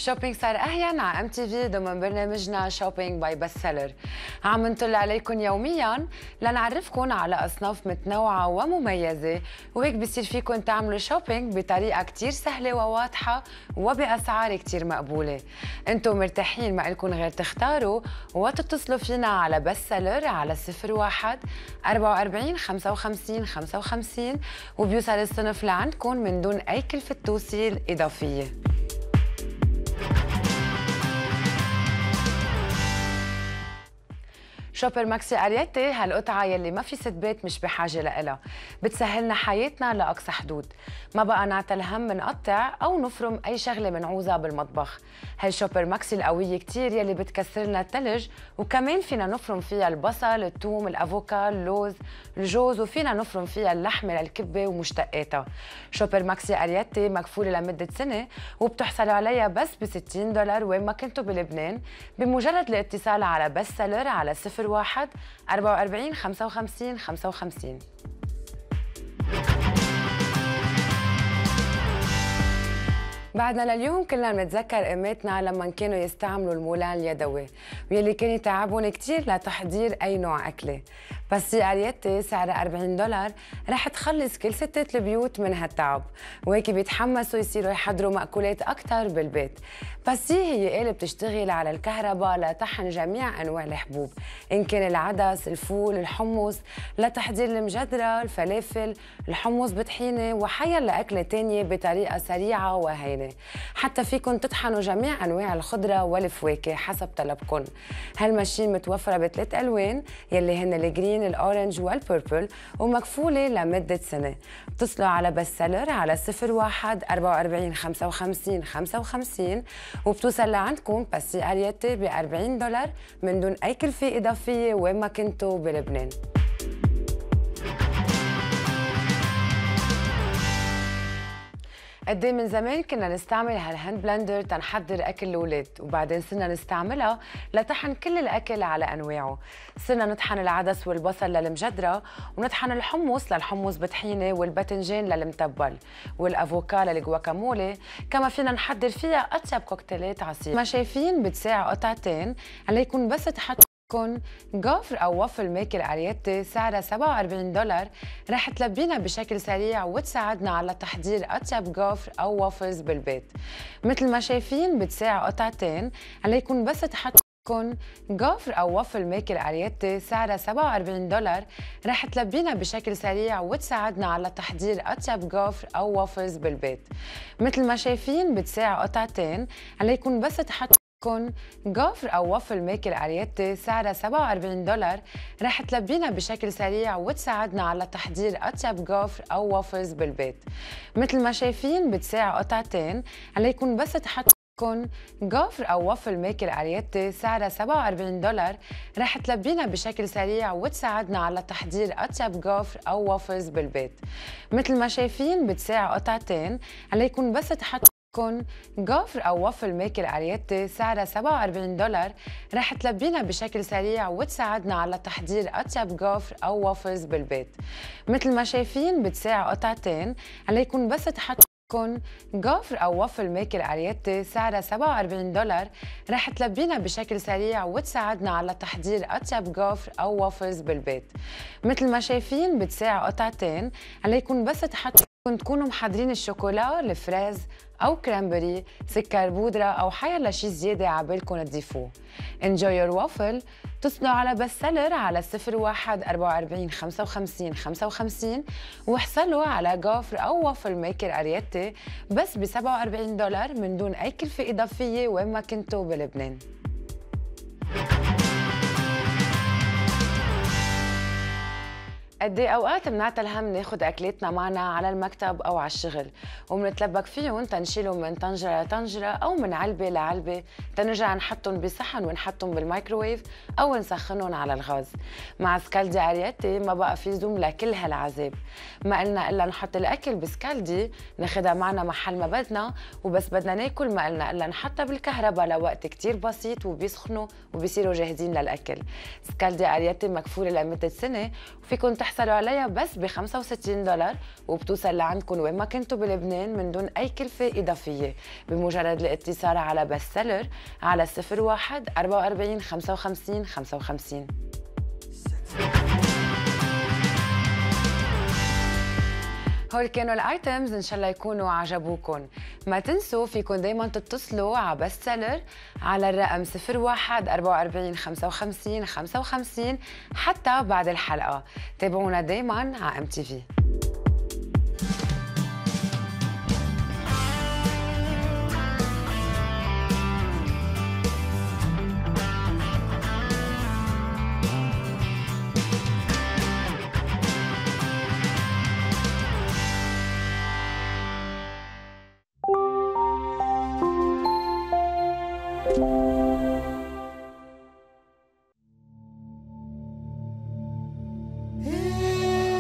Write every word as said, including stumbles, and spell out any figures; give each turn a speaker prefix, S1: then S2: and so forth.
S1: شوبينج صار أهين على ام تي في ضمن برنامجنا شوبينج باي بست سيلر. عم نطل عليكم يوميا لنعرفكم على أصناف متنوعة ومميزة، وهيك بصير فيكم تعملوا شوبينج بطريقة كتير سهلة وواضحة وبأسعار كتير مقبولة. انتم مرتاحين، ما إلكم غير تختاروا وتتصلوا فينا على بست سيلر على صفر واحد أربعة وأربعين خمسة وخمسين خمسة وخمسين، وبيوصل الصنف لعندكم من دون أي كلفة توصيل إضافية. شوبر ماكسي اريتي هالقطعة يلي ما في ست بيت مش بحاجة لإلها، بتسهلنا حياتنا لأقصى حدود، ما بقى نعتل هم نقطع أو نفرم أي شغلة منعوزة بالمطبخ. هالشوبر ماكسي القوية كتير يلي بتكسر لنا التلج، وكمان فينا نفرم فيها البصل، الثوم، الأفوكا، اللوز، الجوز، وفينا نفرم فيها اللحمة للكبة ومشتقاتها. شوبر ماكسي اريتي مكفولة لمدة سنة، وبتحصلوا عليها بس ب ستين دولار وين ما كنتوا بلبنان، بمجرد الاتصال على بست سيلر على صفر واحد أربعة وأربعين خمسة وخمسين خمسة وخمسين. بعدنا لليوم كلنا بنتذكر اماتنا لما كانوا يستعملوا المولان اليدوي، واللي كان يتعبون كثير لتحضير اي نوع اكله. بس هي اريتي سعرها أربعين دولار رح تخلص كل ستات البيوت من هالتعب، وهيك بيتحمسوا يصيروا يحضروا مأكولات اكثر بالبيت. بس هي آلة بتشتغل على الكهرباء لطحن جميع انواع الحبوب، ان كان العدس، الفول، الحمص، لتحضير المجدرة، الفلافل، الحمص بطحينه، وحيلا اكله ثانيه بطريقه سريعه وهينه. حتى فيكن تطحنوا جميع انواع الخضره والفواكه حسب طلبكن. هالماشين متوفره بثلاث الوان يلي هن الجرين، الاورنج والبيربل، ومكفوله لمده سنه. اتصلوا على بست سيلر على صفر واحد أربعة وأربعين خمسة وخمسين خمسة وخمسين، وبتوصل لعندكم باسي اريتي ب أربعين دولار من دون اي كلفه اضافيه وين ما كنتوا بلبنان. قد من زمان كنا نستعمل هالهاند بلندر تنحضر اكل الاولاد، وبعدين صرنا نستعملها لطحن كل الاكل على انواعه. صرنا نطحن العدس والبصل للمجدره، ونطحن الحمص للحمص بطحينه، والباذنجان للمتبل، والافوكا للجواكامولي. كما فينا نحضر فيها اطيب كوكتيلات عصير. ما شايفين بتساع قطعتين عليكم بس تحطوا جافر او وافل ميكر اريتي سعرها سبعة وأربعين دولار، رح تلبينا بشكل سريع وتساعدنا على تحضير اطيب جافر او وافلز بالبيت. مثل ما شايفين بتساع قطعتين عليكم بس تحطوا جافر او وافل ميكر اريتي سعرها سبعة وأربعين دولار، رح تلبينا بشكل سريع وتساعدنا على تحضير اطيب جافر او وافلز بالبيت. مثل ما شايفين بتساع قطعتين عليكم بس تحطوا جافر او وافل ميكر اريتي سعرها سبعة وأربعين دولار، رح تلبينا بشكل سريع وتساعدنا على تحضير اطيب جافر او وافلز بالبيت. مثل ما شايفين بتساع قطعتين عليكم بس تحطوا جافر او وافل ميكر اريتي سعرها سبعة وأربعين دولار، رح تلبينا بشكل سريع وتساعدنا على تحضير اطيب جافر او وافلز بالبيت. مثل ما شايفين بتساع قطعتين عليكم بس تحطوا جافر او وافل ميكر اريتي سعرها سبعة وأربعين دولار، رح تلبينا بشكل سريع وتساعدنا على تحضير اطيب جافر او وافلز بالبيت. مثل ما شايفين بتساع قطعتين عليكم بس تحطوا جافر او وافل ميكر اريتي سعرها سبعة وأربعين دولار، رح تلبينا بشكل سريع وتساعدنا على تحضير اطيب جافر او وافلز بالبيت. مثل ما شايفين بتساع قطعتين عليكم بس تحطوا تكونوا محضرين الشوكولا، الفريز او كرامبري، سكر بودره، او حيلا شي زياده عبالكم تضيفوه. انجوي يور وافل. اتصلوا على بست سيلر على صفر واحد أربعة وأربعين خمسة وخمسين خمسة وخمسين، واحصلوا على جافر او وافل ميكر اريتي بس ب سبعة وأربعين دولار من دون اي كلفه اضافيه وين ما كنتوا بلبنان. قد ايه اوقات بنعتل هم ناخد اكلاتنا معنا على المكتب او على الشغل، وبنتلبك فيهم تنشيلهم من طنجره لطنجره او من علبه لعلبه تنرجع نحطهم بصحن ونحطهم بالمايكروويف او نسخنهم على الغاز. مع سكالدي اريتي ما بقى في زوم لكل هالعذاب، ما قلنا الا نحط الاكل بسكالدي ناخدها معنا محل ما بدنا، وبس بدنا ناكل ما قلنا الا نحطها بالكهرباء لوقت كتير بسيط وبيسخنوا وبيصيروا جاهزين للاكل. سكالدي اريتي مكفوله لمده سنه، وفيكم تحصلوا بتحصلوا عليها بس ب خمسة وستين دولار وبتوصل لعندكم وين ما كنتوا بلبنان من دون أي كلفة إضافية بمجرد الاتصال على بست سيلر على صفر واحد أربعة وأربعين خمسة وخمسين خمسة وخمسين. هول كانوا الايتمز، ان شاء الله يكونوا عجبوكم. ما تنسوا فيكم دايما تتصلوا على بست سيلر على الرقم صفر واحد أربعة وأربعين خمسة وخمسين خمسة وخمسين حتى بعد الحلقه. تابعونا دايما على ام تي في.